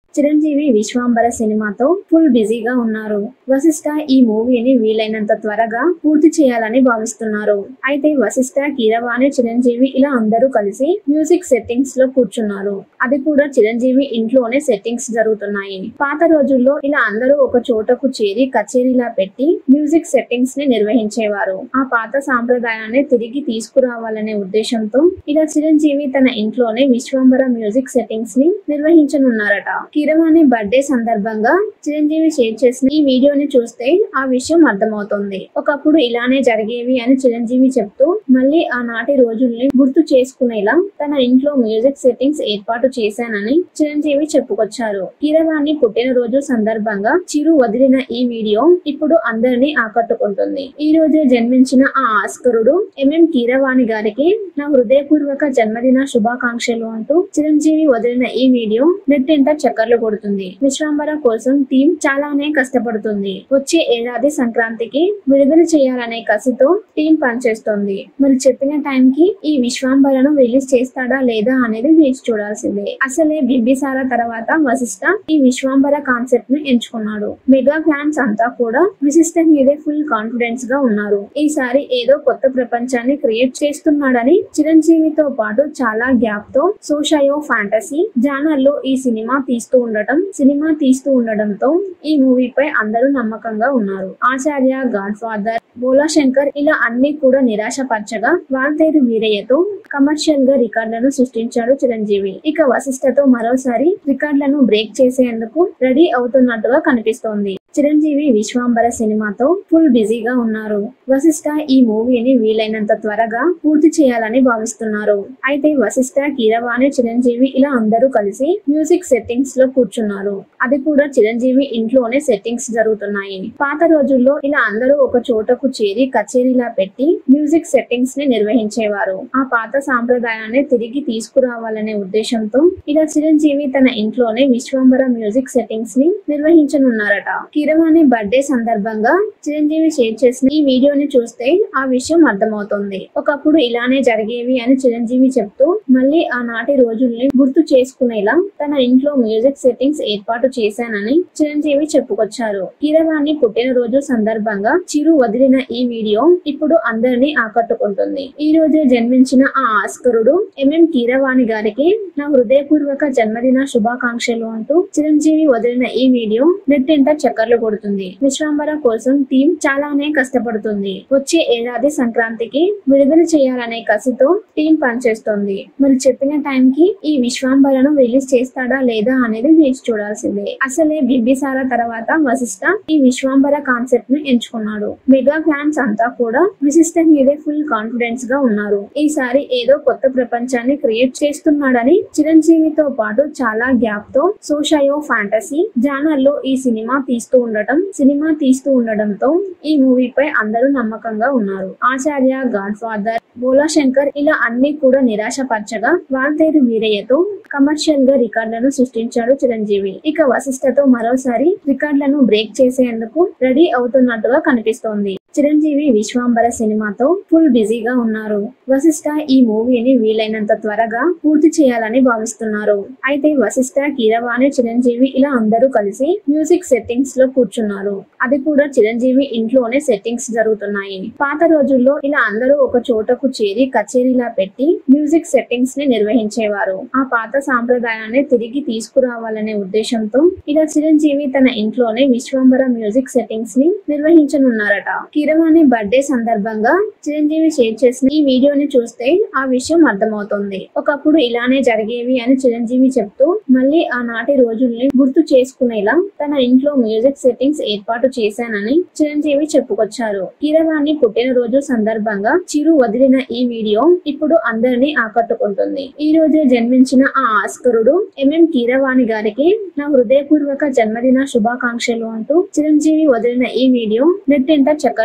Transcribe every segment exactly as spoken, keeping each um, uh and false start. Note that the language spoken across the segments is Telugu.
చిరంజీవి విశ్వాంబర సినిమాతో ఫుల్ బిజీగా ఉన్నారు. వశిష్ఠ ఈ మూవీని వీలైనంత త్వరగా పూర్తి చేయాలని భావిస్తున్నారు. అయితే వశిష్ఠ, కీరవాణి, చిరంజీవి ఇలా అందరూ కలిసి మ్యూజిక్ సెట్టింగ్స్ లో కూర్చున్నారు. అది కూడా చిరంజీవి ఇంట్లోనే సెట్టింగ్స్ జరుగుతున్నాయి. పాత రోజుల్లో ఇలా అందరూ ఒక చోటకు చేరి కచేరీలా పెట్టి మ్యూజిక్ సెట్టింగ్స్ ని నిర్వహించేవారు. ఆ పాత సాంప్రదాయాన్ని తిరిగి తీసుకురావాలనే ఉద్దేశంతో ఇలా చిరంజీవి తన ఇంట్లోనే విశ్వాంబర మ్యూజిక్ సెట్టింగ్స్ ని నిర్వహించనున్నారట. కీరవాణి బర్త్డే సందర్భంగా చిరంజీవి షేర్ చేసిన ఈ వీడియోని చూస్తే ఆ విషయం అర్థమవుతుంది. ఒకప్పుడు ఇలానే జరిగేవి అని చిరంజీవి చెప్తూ మళ్ళీ ఆనాటి రోజుల్ని గుర్తు చేసుకునేలా తన ఇంట్లో మ్యూజిక్ సెట్టింగ్స్ ఏర్పాటు చేశానని చిరంజీవి చెప్పుకొచ్చారు. కీరవాణి పుట్టినరోజు సందర్భంగా చిరు వదిలిన ఈ వీడియో ఇప్పుడు అందరినీ ఆకట్టుకుంటుంది. ఈ రోజే జన్మించిన ఆ ఆస్కరుడు ఎంఎం కీరవాణి గారికి నా హృదయపూర్వక జన్మదిన శుభాకాంక్షలు అంటూ చిరంజీవి వదిలిన ఈ వీడియో నెట్టింట చక్కర్లు కొడుతుంది. విశ్వాంబర కోసం టీం చాలానే కష్టపడుతుంది. వచ్చే ఏడాది సంక్రాంతికి విడుదల చేయాలనే కసితో టీం పనిచేస్తోంది. మరి చెప్పిన టైం కి ఈ విశ్వాంబరను రిలీజ్ చేస్తాడా లేదా అనేది వేచి చూడాల్సిందే. అసలే బింబిసార తర్వాత వశిష్ఠ ఈ విశ్వాంబర కాన్సెప్ట్ ను ఎంచుకున్నాడు. మెగా ఫ్యాన్స్ అంతా కూడా విశిష్ట మీదే ఫుల్ కాన్ఫిడెన్స్ గా ఉన్నారు. ఈసారి ఏదో కొత్త ప్రపంచాన్ని క్రియేట్ చేస్తున్నాడని చిరంజీవితో పాటు చాలా గ్యాప్ తో సోషయో ఫ్యాంటసీ జానర్ లో ఈ సినిమా తీస్తూ ఉండటం సినిమా తీస్తూ ఉండడంతో ఈ మూవీపై అందరూ నమ్మకంగా ఉన్నారు. ఆచార్య, గాడ్ ఫాదర్, బోలా శంకర్ ఇలా అన్ని కూడా నిరాశపరచగా వాల్తేరు వీరయ్యతో కమర్షియల్ గా రికార్డులను సృష్టించాడు చిరంజీవి. ఇక వశిష్ఠతో మరోసారి రికార్డులను బ్రేక్ చేసేందుకు రెడీ అవుతున్నట్టుగా కనిపిస్తోంది. చిరంజీవి విశ్వాంబర సినిమాతో ఫుల్ బిజీగా ఉన్నారు. వశిష్ఠ ఈ మూవీని వీలైనంత త్వరగా పూర్తి చేయాలని భావిస్తున్నారు. అయితే వశిష్ఠ, కీరవాణి, చిరంజీవి ఇలా అందరూ కలిసి మ్యూజిక్ సెట్టింగ్స్ లో కూర్చున్నారు. అది కూడా చిరంజీవి ఇంట్లోనే సెట్టింగ్స్ జరుగుతున్నాయి. పాత రోజుల్లో ఇలా అందరూ ఒక చోటకు చేరి కచేరీలా పెట్టి మ్యూజిక్ సెట్టింగ్స్ ని నిర్వహించేవారు. ఆ పాత సాంప్రదాయాన్ని తిరిగి తీసుకురావాలనే ఉద్దేశంతో ఇలా చిరంజీవి తన ఇంట్లోనే విశ్వాంబర మ్యూజిక్ సెట్టింగ్స్ ని నిర్వహించనున్నారట. కీరవాణి బర్త్డే సందర్భంగా చిరంజీవి షేర్ చేసిన ఈ వీడియోని చూస్తే ఆ విషయం అర్థమవుతుంది. ఒకప్పుడు ఇలానే జరిగేవి అని చిరంజీవి చెప్తూ మళ్ళీ ఆనాటి రోజుల్ని గుర్తు చేసుకునేలా తన ఇంట్లో మ్యూజిక్ సెట్టింగ్స్ ఏర్పాటు చేశానని చిరంజీవి చెప్పుకొచ్చారు. కీరవాణి పుట్టినరోజు సందర్భంగా చిరు వదిలిన ఈ వీడియో ఇప్పుడు అందరినీ ఆకట్టుకుంటుంది. ఈ రోజే జన్మించిన ఆ ఆస్కరుడు ఎంఎం కీరవాణి గారికి నా హృదయపూర్వక జన్మదిన శుభాకాంక్షలు అంటూ చిరంజీవి వదిలిన ఈ వీడియో నెట్టింట చక్కర్లు కొడుతుంది. విశ్వాంబర కోసం టీం చాలానే కష్టపడుతుంది. వచ్చే ఏడాది సంక్రాంతికి విడుదల చేయాలనే కసితో టీం పనిచేస్తోంది. మరి చెప్పిన టైం కి ఈ విశ్వాంబరను రిలీజ్ చేస్తాడా లేదా అనేది వేచి చూడాల్సిందే. అసలే బింబిసార తర్వాత వశిష్ఠ ఈ విశ్వాంబర కాన్సెప్ట్ ను ఎంచుకున్నాడు. మెగా ఫ్యాన్స్ అంతా కూడా విశిష్ట మీదే ఫుల్ కాన్ఫిడెన్స్ గా ఉన్నారు. ఈసారి ఏదో కొత్త ప్రపంచాన్ని క్రియేట్ చేస్తున్నాడని చిరంజీవితో పాటు చాలా గ్యాప్ తో సోషయో ఫ్యాంటసీ జానర్ లో ఈ సినిమా తీస్తూ ఉండటం సినిమా తీస్తూ ఉండడంతో ఈ మూవీపై అందరూ నమ్మకంగా ఉన్నారు. ఆచార్య, గాడ్ ఫాదర్, బోలా శంకర్ ఇలా అన్ని కూడా నిరాశపరచగా వాల్తేరు వీరయ్యతో కమర్షియల్ గా రికార్డులను సృష్టించాడు చిరంజీవి. ఇక వశిష్ఠతో మరోసారి రికార్డులను బ్రేక్ చేసేందుకు రెడీ అవుతున్నట్టుగా కనిపిస్తోంది. చిరంజీవి విశ్వాంబర సినిమాతో ఫుల్ బిజీగా ఉన్నారు. వశిష్ఠ ఈ మూవీని వీలైనంత త్వరగా పూర్తి చేయాలని భావిస్తున్నారు. అయితే వశిష్ఠ, కీరవాణి, చిరంజీవి ఇలా అందరూ కలిసి మ్యూజిక్ సెట్టింగ్స్ లో కూర్చున్నారు. అది కూడా చిరంజీవి ఇంట్లోనే సెట్టింగ్స్ జరుగుతున్నాయి. పాత రోజుల్లో ఇలా అందరూ ఒక చోటకు చేరి కచేరీలా పెట్టి మ్యూజిక్ సెట్టింగ్స్ ని నిర్వహించేవారు. ఆ పాత సాంప్రదాయాన్ని తిరిగి తీసుకురావాలనే ఉద్దేశంతో ఇలా చిరంజీవి తన ఇంట్లోనే విశ్వాంబర మ్యూజిక్ సెట్టింగ్స్ ని నిర్వహించనున్నారట. కీరవాణి బర్త్డే సందర్భంగా చిరంజీవి షేర్ చేసిన ఈ వీడియోని చూస్తే ఆ విషయం అర్థమవుతుంది. ఒకప్పుడు ఇలానే జరిగేవి అని చిరంజీవి చెప్తూ మళ్ళీ ఆనాటి రోజుల్ని గుర్తు చేసుకునేలా తన ఇంట్లో మ్యూజిక్ సెట్టింగ్స్ ఏర్పాటు చేశానని చిరంజీవి చెప్పుకొచ్చారు. కీరవాణి పుట్టినరోజు సందర్భంగా చిరు వదిలిన ఈ వీడియో ఇప్పుడు అందరినీ ఆకట్టుకుంటుంది. ఈ రోజే జన్మించిన ఆ ఆస్కరుడు ఎంఎం కీరవాణి గారికి నా హృదయపూర్వక జన్మదిన శుభాకాంక్షలు అంటూ చిరంజీవి వదిలిన ఈ వీడియో నెట్టింట చక్కర్లు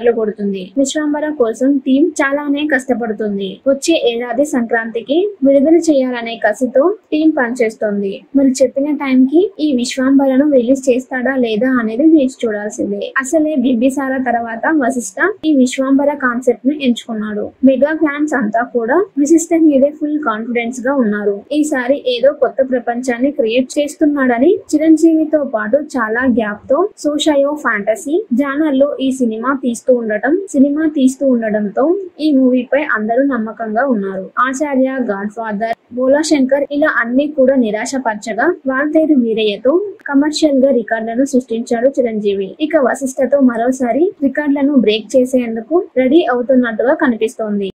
చక్కర్లు కొడుతుంది. విశ్వంబర కోసం టీం చాలానే కష్టపడుతుంది. వచ్చే ఏడాది సంక్రాంతికి విడుదల చేయాలనే కసితో టీం పనిచేస్తోంది. మరి చెప్పిన టైం కి ఈ విశ్వంబరను రిలీజ్ చేస్తాడా లేదా అనేది వేచి చూడాల్సిందే. అసలే బింబిసార తర్వాత వశిష్ఠ ఈ విశ్వంబర కాన్సెప్ట్ ను ఎంచుకున్నాడు. మెగా ఫ్యాన్స్ అంతా కూడా వశిష్ఠ మీదే ఫుల్ కాన్ఫిడెన్స్ గా ఉన్నారు. ఈసారి ఏదో కొత్త ప్రపంచాన్ని క్రియేట్ చేస్తున్నాడని చిరంజీవితో పాటు చాలా గ్యాప్ తో సోషయో ఫ్యాంటసీ జానర్ లో ఈ సినిమా తీస్తూ ఉండటం సినిమా తీస్తూ ఉండడంతో ఈ మూవీపై అందరూ నమ్మకంగా ఉన్నారు. ఆచార్య, గాడ్ ఫాదర్, బోలా శంకర్ ఇలా అన్ని కూడా నిరాశపరచగా వాల్తేరు వీరయ్యతో కమర్షియల్ గా రికార్డులను సృష్టించాడు చిరంజీవి. ఇక వశిష్ఠతో మరోసారి రికార్డులను బ్రేక్ చేసేందుకు రెడీ అవుతున్నట్టుగా కనిపిస్తోంది.